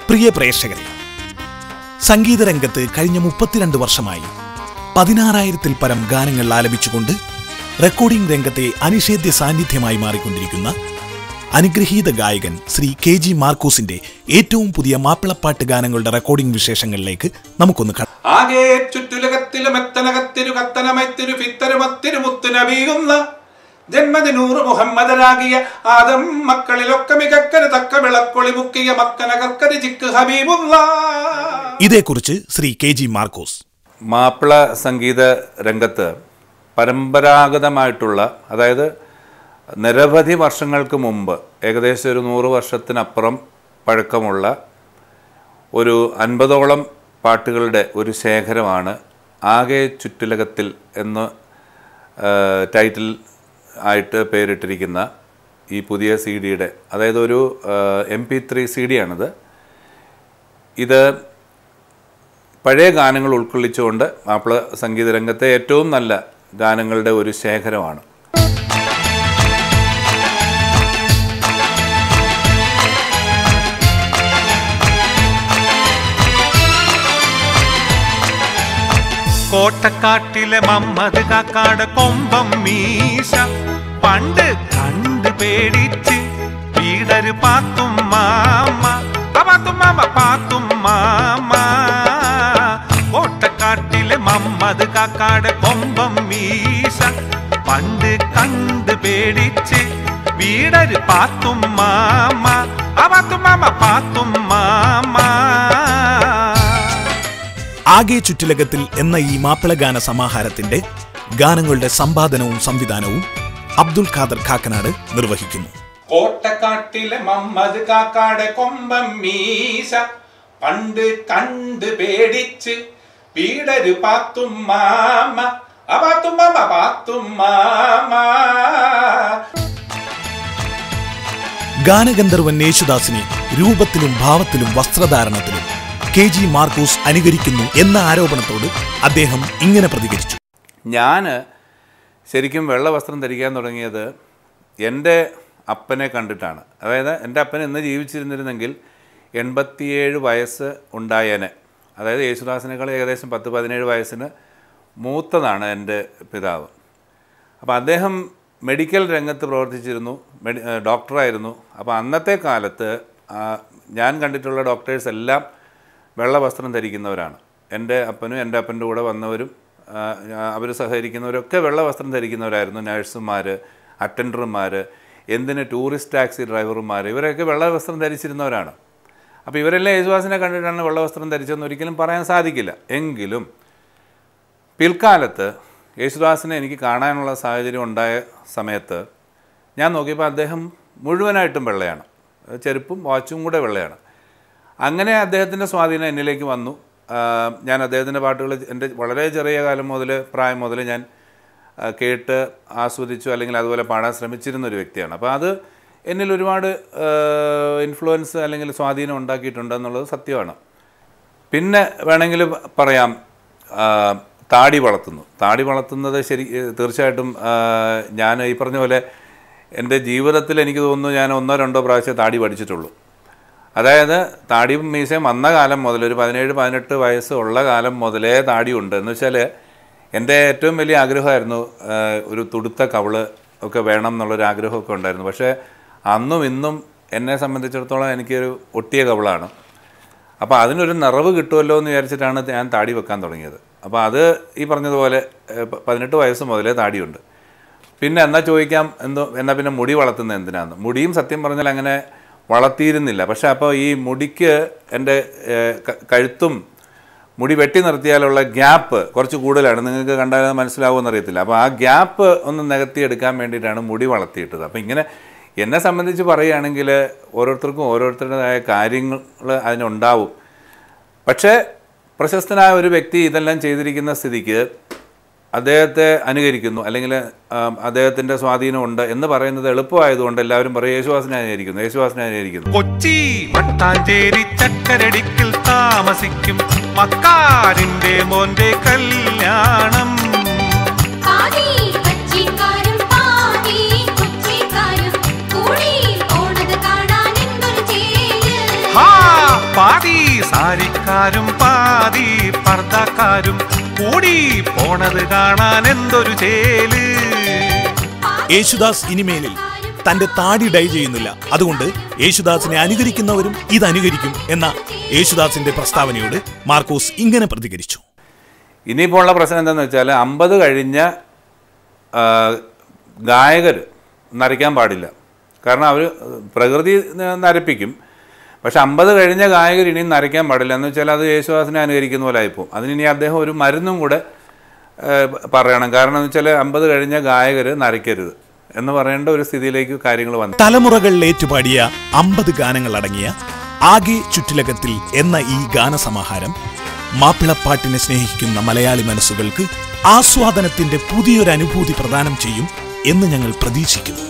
പ്രിയ പ്രേക്ഷകരെ, സംഗീതരംഗത്ത് കഴിഞ്ഞ 32 വർഷമായി 16,000-ൽ പരം ഗാനങ്ങൾ ആലപിച്ചുകൊണ്ട് റെക്കോർഡിംഗ് രംഗത്തെ അനിഷേധ്യ സാന്നിധ്യമായി മാറിക്കൊണ്ടിരിക്കുന്ന അനുഗ്രഹീത ഗായകൻ ശ്രീ KG മാർക്കോസിന്റെ ഏറ്റവും പുതിയ മാപ്പിളപ്പാട്ട് ഗാനങ്ങളുടെ റെക്കോർഡിംഗ് വിശേഷങ്ങളിലേക്ക് നമുക്കൊന്ന് കാണാം. ആകെ ചുറ്റുലകത്തിലും എത്തനകത്തിരു കത്തനമൈത്തിരു ഫിത്തരുമത്തിരു മുത്തുനബിയുന്ന ജന്മദിനൂറ് മുഹമ്മദരാകിയ ആദം മക്കളിലൊക്കെ മികക്കന് തക്ക വിളക്കൊളി മുക്കിയ മക്കനകർക്കരി ജിക്ക് ഹബീബുള്ള. ഇതേക്കുറിച്ച് ശ്രീ KG മാർക്കോസ്. മാപ്പിള സംഗീത രംഗത്ത് പരമ്പരാഗതമായിട്ടുള്ള, അതായത് നിരവധി വർഷങ്ങൾക്ക് മുമ്പ്, ഏകദേശം ഒരു 100 വർഷത്തിനപ്പുറം പഴക്കമുള്ള ഒരു 50ഓളം പാട്ടുകളുടെ ഒരു ശേഖരമാണ് ആകെ ചുറ്റുലകത്തിൽ എന്ന് ടൈറ്റിൽ ആയിട്ട് പേരിട്ടിരിക്കുന്ന ഈ പുതിയ CD-യുടെ, അതായത് ഒരു MP3 CD-ആണിത്. ഇത് പഴയ ഗാനങ്ങൾ ഉൾക്കൊള്ളിച്ചുകൊണ്ട് മാപ്പിള സംഗീത രംഗത്തെ ഏറ്റവും നല്ല ഗാനങ്ങളുടെ ഒരു ശേഖരമാണ്. കോട്ടക്കാട്ടിലെ മമ്മദ് കാക്കാട് കൊമ്പം മീശ പണ്ട് കണ്ട് പേടിച്ച് വീടര് പാത്തും മാമ പാത്തും മാമ. കോട്ടക്കാട്ടിലെ മമ്മദ് കാക്കാട് കൊമ്പം മീശ പണ്ട് കണ്ട് പേടിച്ച് വീടര് പാത്തും മാമ പാത്തും മാമ. ആകെ ചുറ്റുലകത്തിൽ എന്ന ഈ മാപ്പിള ഗാന സമാഹാരത്തിന്റെ ഗാനങ്ങളുടെ സമ്പാദനവും സംവിധാനവും അബ്ദുൽ ഖാദർ കാക്കനാട് നിർവഹിക്കുന്നു. കോട്ടക്കാട്ടിലെ മമ്മദ് കാക്കാടെ കൊമ്പം മീശ പണ്ട് കണ്ട് പേടിച്ച് വീടര് പാത്തും മാമ പാത്തും മാമ. ഗാനഗന്ധർവൻ യേശുദാസിനെ രൂപത്തിലും ഭാവത്തിലും വസ്ത്രധാരണത്തിലും KG മാർക്കോസ് അനുകരിക്കുന്നു എന്ന ആരോപണത്തോട് അദ്ദേഹം ഇങ്ങനെ പ്രതികരിച്ചു. ഞാൻ ശരിക്കും വെള്ള വസ്ത്രം ധരിക്കാൻ തുടങ്ങിയത് എൻ്റെ അപ്പനെ കണ്ടിട്ടാണ്. അതായത് എൻ്റെ അപ്പൻ ഇന്ന് ജീവിച്ചിരുന്നിരുന്നെങ്കിൽ 87 വയസ്സ് ഉണ്ടായേനെ. അതായത് യേശുദാസിനേക്കാൾ ഏകദേശം 10-17 വയസ്സിന് മൂത്തതാണ് എൻ്റെ പിതാവ്. അപ്പോൾ അദ്ദേഹം മെഡിക്കൽ രംഗത്ത് പ്രവർത്തിച്ചിരുന്നു, ഡോക്ടറായിരുന്നു. അപ്പോൾ അന്നത്തെ കാലത്ത് ഞാൻ കണ്ടിട്ടുള്ള ഡോക്ടേഴ്സ് എല്ലാം വെള്ള വസ്ത്രം ധരിക്കുന്നവരാണ്. എൻ്റെ അപ്പനും എൻ്റെ അപ്പൻ്റെ കൂടെ വന്നവരും അവർ സഹകരിക്കുന്നവരൊക്കെ വെള്ള വസ്ത്രം ധരിക്കുന്നവരായിരുന്നു. നഴ്സുമാർ, അറ്റൻഡർമാർ, എന്തിന് ടൂറിസ്റ്റ് ടാക്സി ഡ്രൈവർമാർ, ഇവരൊക്കെ വെള്ള വസ്ത്രം ധരിച്ചിരുന്നവരാണ്. അപ്പോൾ ഇവരെല്ലാം യേശുദാസിനെ കണ്ടിട്ടാണ് വെള്ള വസ്ത്രം ധരിച്ചതെന്ന് ഒരിക്കലും പറയാൻ സാധിക്കില്ല. എങ്കിലും പിൽക്കാലത്ത് യേശുദാസിനെ എനിക്ക് കാണാനുള്ള സാഹചര്യം ഉണ്ടായ സമയത്ത് ഞാൻ നോക്കിയപ്പോൾ അദ്ദേഹം മുഴുവനായിട്ടും വെള്ളയാണ്, ചെരുപ്പും വാച്ചും കൂടെ വെള്ളയാണ്. അങ്ങനെ അദ്ദേഹത്തിൻ്റെ സ്വാധീനം എന്നിലേക്ക് വന്നു. ഞാൻ അദ്ദേഹത്തിൻ്റെ പാട്ടുകൾ എൻ്റെ വളരെ ചെറിയ പ്രായം മുതൽ ഞാൻ കേട്ട് ആസ്വദിച്ചു, അല്ലെങ്കിൽ അതുപോലെ പാടാൻ ശ്രമിച്ചിരുന്നൊരു വ്യക്തിയാണ്. അപ്പോൾ അത് എന്നിൽ ഒരുപാട് ഇൻഫ്ലുവൻസ് അല്ലെങ്കിൽ സ്വാധീനം ഉണ്ടാക്കിയിട്ടുണ്ടെന്നുള്ളത് സത്യമാണ്. പിന്നെ വേണമെങ്കിൽ പറയാം, താടി വളർത്തുന്നത് തീർച്ചയായിട്ടും ഞാൻ ഈ പറഞ്ഞ പോലെ എൻ്റെ ജീവിതത്തിൽ എനിക്ക് തോന്നുന്നു ഞാൻ 1-2 പ്രാവശ്യം താടി പഠിച്ചിട്ടുള്ളൂ. അതായത് താടിയും മീശയും വന്ന കാലം മുതൽ, ഒരു 17-18 വയസ്സ് ഉള്ള കാലം മുതലേ താടിയുണ്ട്. എന്ന് വെച്ചാൽ എൻ്റെ ഏറ്റവും വലിയ ആഗ്രഹമായിരുന്നു ഒരു തുടുത്ത കവിള് ഒക്കെ വേണം എന്നുള്ളൊരു ആഗ്രഹമൊക്കെ ഉണ്ടായിരുന്നു. പക്ഷേ അന്നും ഇന്നും എന്നെ സംബന്ധിച്ചിടത്തോളം എനിക്കൊരു ഒട്ടിയ കവിളാണ്. അപ്പോൾ അതിനൊരു നിറവ് കിട്ടുമല്ലോ എന്ന് വിചാരിച്ചിട്ടാണ് ഞാൻ താടി വെക്കാൻ തുടങ്ങിയത്. അപ്പോൾ അത് ഈ പറഞ്ഞതുപോലെ 18 വയസ്സ് മുതലേ താടിയുണ്ട്. പിന്നെ എന്നാൽ ചോദിക്കാം, എന്നാൽ പിന്നെ മുടി വളർത്തുന്നത് എന്തിനാന്ന്. മുടിയും സത്യം പറഞ്ഞാൽ അങ്ങനെ വളർത്തിയിരുന്നില്ല. പക്ഷേ അപ്പോൾ ഈ മുടിക്ക് എൻ്റെ കഴുത്തും മുടി വെട്ടി നിർത്തിയാലുള്ള ഗ്യാപ്പ് കുറച്ച് കൂടുതലാണ്. നിങ്ങൾക്ക് കണ്ടാൽ മനസ്സിലാവുമെന്നറിയത്തില്ല. അപ്പോൾ ആ ഗ്യാപ്പ് ഒന്ന് നികത്തിയെടുക്കാൻ വേണ്ടിയിട്ടാണ് മുടി വളർത്തിയിട്ടത്. അപ്പോൾ ഇങ്ങനെ എന്നെ സംബന്ധിച്ച് പറയുകയാണെങ്കിൽ ഓരോരുത്തർക്കും ഓരോരുത്തരുടേതായ കാര്യങ്ങൾ അതിനുണ്ടാവും. പക്ഷേ പ്രശസ്തനായ ഒരു വ്യക്തി ഇതെല്ലാം ചെയ്തിരിക്കുന്ന സ്ഥിതിക്ക് അദ്ദേഹത്തെ അനുകരിക്കുന്നു, അല്ലെങ്കിൽ അദ്ദേഹത്തിൻ്റെ സ്വാധീനമുണ്ട് എന്ന് പറയുന്നത് എളുപ്പമായതുകൊണ്ട് എല്ലാവരും പറയും യേശുദാസിനെ അനുകരിക്കുന്നു. കൊച്ചി മട്ടാഞ്ചേരി ചക്കരടിക്കിൽ താമസിക്കും മക്കാരിന്റെ മോന്റെ കല്യാണം. പാതി സാരിക്കാരും പാതി പർദ്ദക്കാരും കൂടി പോണത് കാണാൻ എന്തൊരു ചേല്. യേശുദാസ് ഇനിമേലിൽ തന്റെ താടി ഡൈ ചെയ്യുന്നില്ല. അതുകൊണ്ട് യേശുദാസിനെ അനുകരിക്കുന്നവരും ഇത് അനുകരിക്കും എന്ന യേശുദാസിന്റെ പ്രസ്താവനയോട് മാർക്കോസ് ഇങ്ങനെ പ്രതികരിച്ചു. ഇനിയിപ്പോൾ ഉള്ള പ്രശ്നം എന്താണെന്ന് വെച്ചാൽ 50 കഴിഞ്ഞ ഗായകർ നരയ്ക്കാൻ പാടില്ല. കാരണം അവർ പ്രകൃതി നരപ്പിക്കും. പക്ഷെ 50 കഴിഞ്ഞ ഗായകർ ഇനിയും നരയ്ക്കാൻ പാടില്ല എന്ന് വെച്ചാൽ അത് യേശുദാസിനെ അനുകരിക്കുന്ന പോലെ ആയിപ്പോൾ. അതിനി അദ്ദേഹം ഒരു മരുന്നും കൂടെ പറയണം. കാരണം എന്ന് വെച്ചാൽ 50 കഴിഞ്ഞ ഗായകർ നരയ്ക്കരുത് എന്ന് പറയേണ്ട ഒരു സ്ഥിതിയിലേക്ക് കാര്യങ്ങൾ വന്നു. തലമുറകളിൽ ഏറ്റുപാടിയ 50 ഗാനങ്ങൾ അടങ്ങിയ ആകെ ചുറ്റിലകത്തിൽ എന്ന ഈ ഗാനസമാഹാരം മാപ്പിളപ്പാട്ടിനെ സ്നേഹിക്കുന്ന മലയാളി മനസ്സുകൾക്ക് ആസ്വാദനത്തിന്റെ പുതിയൊരു അനുഭൂതി പ്രദാനം ചെയ്യും എന്ന് ഞങ്ങൾ പ്രതീക്ഷിക്കുന്നു.